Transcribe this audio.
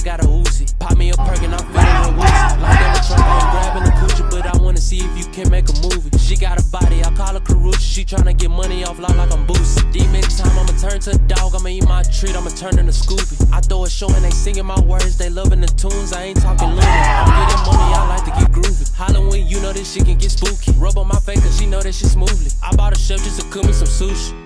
got a Uzi. Pop me a perk and I'm feeling woozy. Like in the trunk, I ain't grabbing a coochie, but I wanna see if you can make a movie. She got a body, I call her Karrueche. She tryna get money off like I'm Boosie. Deep next time, I'ma turn to a dog. I'ma eat my treat, I'ma turn into Scooby. I throw a show and they singing my words, they loving the tunes, I ain't talking loony. I'm getting money, I like to get groovy. Halloween, you know this shit can get spooky. Rub on my face cause she know that shit smoothly. I bought a chef just to cook me some sushi.